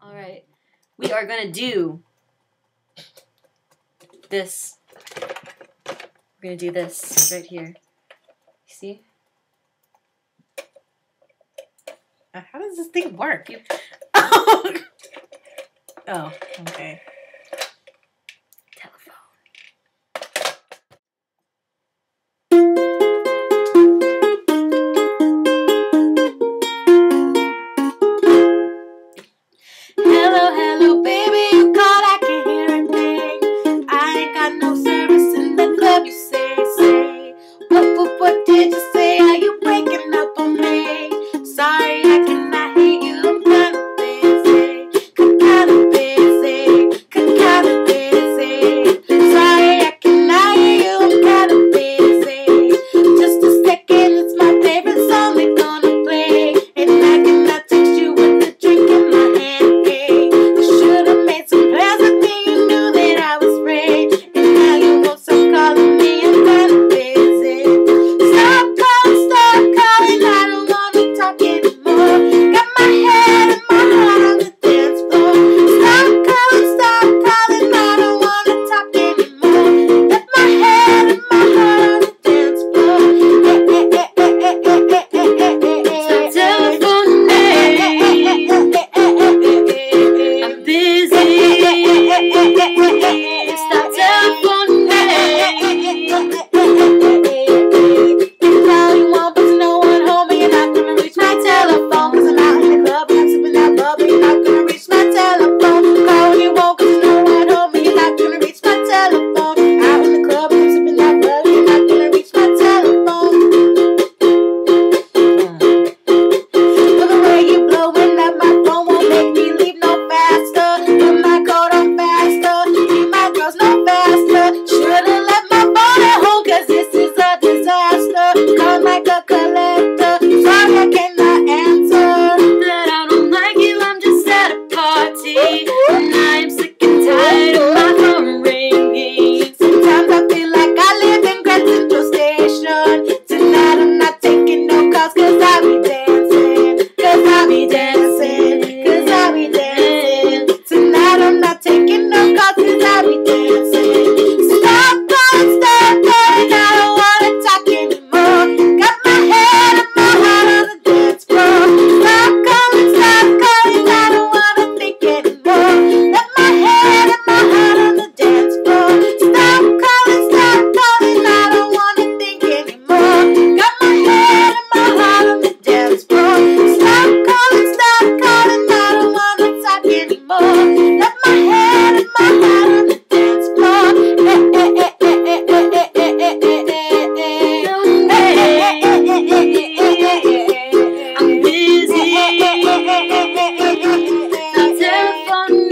Alright. We are gonna do this. We're gonna do this right here. You see? How does this thing work? Oh, okay. Telephone. Hello, hello, baby, you called, I can hear a thing. I ain't got no service in the club, you say. What did you say? Are you breaking up on me? Sorry, I cannot hear you, I'm kinda busy. Kinda busy. Sorry, I cannot hear you, I'm kinda busy. Just a second, it's my favorite song they're gonna play. And I cannot text you with a drink in my hand. You should've made some plans with me, you knew that I was free. And now you won't stop calling me, I'm kinda busy. Stop calling, I don't wanna talk anymore. Got my head and my heart on the dance floor. Stop calling, I don't wanna talk anymore. Got my head and my heart on the dance floor. Stop telephoning me. I'm busy. Stop telephoning me. You call you want, but no one home, and you're not gonna reach my telephone. 'Cause I'm out in the club and I'm sipping that bubble. You're not gonna reach my telephone. Call when you want, 'cause no one home, and you're not gonna reach my telephone. Out in the club and I'm sipping that bubble. You're not gonna reach my telephone. But the way you blowing up my phone won't make me leave no faster. Put my coat on faster. Leave my girls no faster. Should've left my phone at home, 'cause this is a disaster. Call like a collector. Sorry, I cannot answer. That I don't like you, I'm just at a party. And I am sick and tired of my phone ringing. Sometimes I feel like I live in Grand Central Station. Tonight I'm not taking no calls, 'cause I be dancing. 'Cause I be dancing. 'Cause I be dancing. Tonight I'm not taking no calls, 'cause I be dancing. Stop calling, I don't wanna talk anymore. Got my head and my heart on the dance floor. Stop calling, I don't wanna think anymore. Got my head and my heart on the dance floor. Stop calling, I don't wanna think anymore. Got my head and my heart on the dance floor. Stop calling, I don't wanna talk anymore. Got my head and my heart on the dance floor. I'm busy. Stop telephoning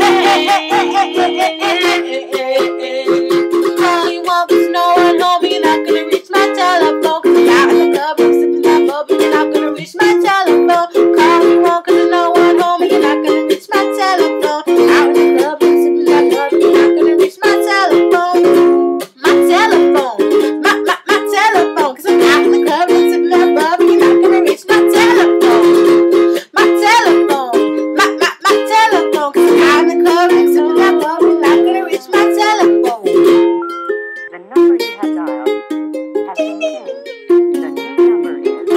All you want is no one home, you're not gonna reach my telephone. 'Cause I'm out in the club, I'm sipping that bubble, you're not gonna reach my telephone. Call you want, 'cause there's no one home, you're not gonna reach my telephone. Out in the club, I'm sipping that bubble, you're not gonna reach my telephone. My telephone, my telephone. 'Cause I'm out in the club, I'm sipping that bubble, you're not gonna reach my telephone. My telephone, my telephone. 'Cause I'm out in the club, I'm sipping that bubble, you're not gonna reach my telephone. The number you have dialed has been changed. The new number is...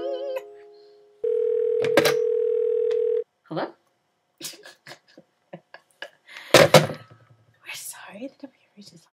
Hello? We're sorry, the number you reached is